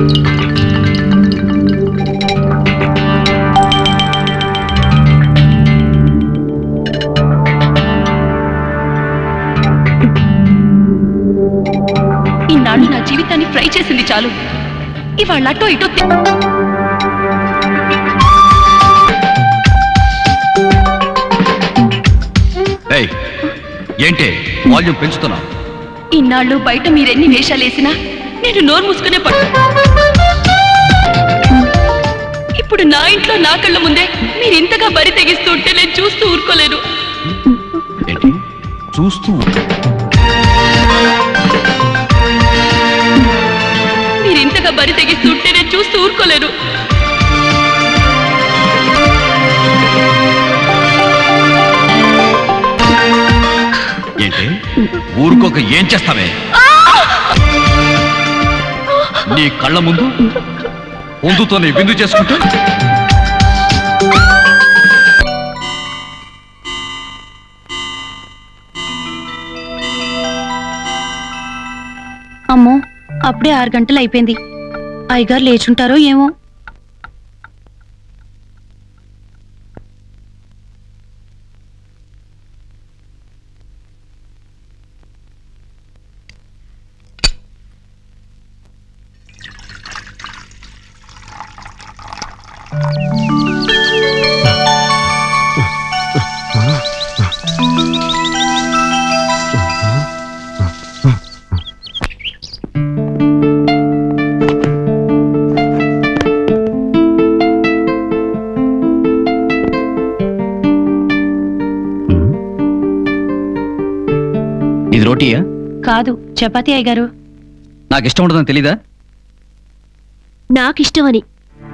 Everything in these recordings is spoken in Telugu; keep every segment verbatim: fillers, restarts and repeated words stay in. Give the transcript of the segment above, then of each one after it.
ఇన్నాళ్ళు నా జీవితాన్ని ఫ్రై చేసింది చాలు. ఇవాళ అటో ఇటో ఏంటి వాల్యూమ్ పెంచుతున్నా? ఇన్నాళ్ళు బయట మీరెన్ని వేషాలేసినా నేను నోరు మూసుకునే పడు. ఇప్పుడు నా ఇంట్లో నా కళ్ళ ముందే మీరు ఇంతగా బరి తెగిస్తుంటే నేను చూస్తూ ఊరుకోలేను. చూస్తూ మీరు ఇంతగా బరి తెగిస్తుంటే నేను చూస్తూ ఊరుకోలేను. ఏంటి ఊరుకోక ఏం చేస్తావే? నీ కళ్ళ ముందు పొందుతో నీ బిందు చేసుకుంటే అమ్మో, అప్పుడే ఆరు గంటలు అయిపోయింది. అయ్యగారు లేచుంటారో ఏమో. ఇది రోటీయా? కాదు, చపాతీ అయ్యగారు. నాకు ఇష్టం ఉండదని తెలీదా? నాకిష్టమని.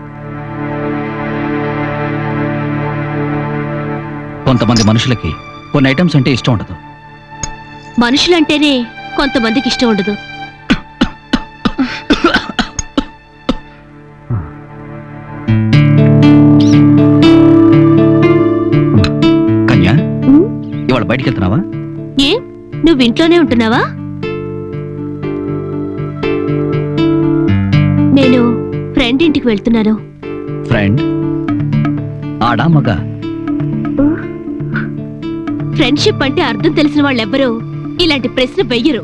కొంతమంది మనుషులకి కొన్ని ఐటమ్స్ అంటే ఇష్టం ఉండదు. మనుషులంటేనే కొంతమందికి ఇష్టం ఉండదు. కన్యా, ఇవాళ బయటికి వెళ్తున్నావా? ఏ, నువ్వు ఇంట్లోనే ఉంటున్నావా? నేను ఫ్రెండ్ ఇంటికి వెళ్తున్నాను. ఫ్రెండ్? ఆడా మగ? ఫ్రెండ్షిప్ అంటే అర్థం తెలిసిన వాళ్ళెవ్వరూ ఇలాంటి ప్రశ్న వెయ్యరు.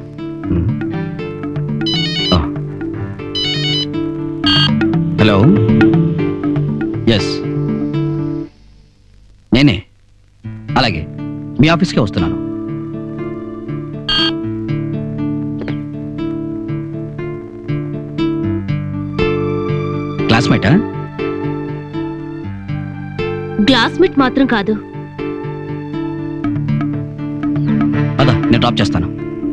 హలో, ఎస్ నేనే. అలాగే మీ ఆఫీస్కే వస్తున్నాను. క్లాస్మేటా? క్లాస్మేట్ మాత్రం కాదు. అదా, నేను డ్రాప్ చేస్తాను.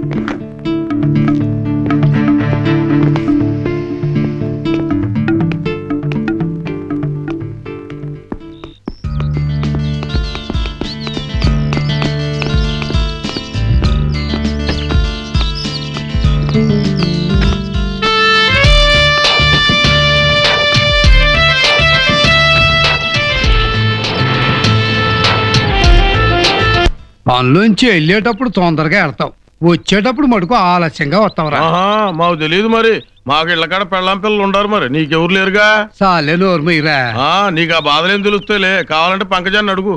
పనిలోంచి వెళ్ళేటప్పుడు తొందరగా వెళ్తావు, వచ్చేటప్పుడు మటుకు ఆలస్యంగా వస్తావురా. మాకు తెలియదు మరి, మాకు ఇళ్ళకాడ పెళ్ళాం పిల్లలు ఉండారు, మరి నీకెవరు లేరుగా. సాలే నోరు మీరా. నీకు ఆ బాధలేం తెలుస్తేలే, కావాలంటే పంకజాన్ని అడుగు.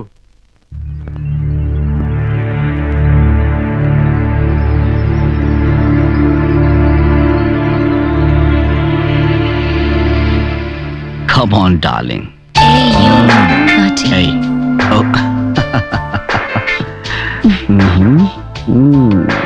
Come on, darling. Hey, you naughty. Hey. Oh. Mm-hmm. Mm.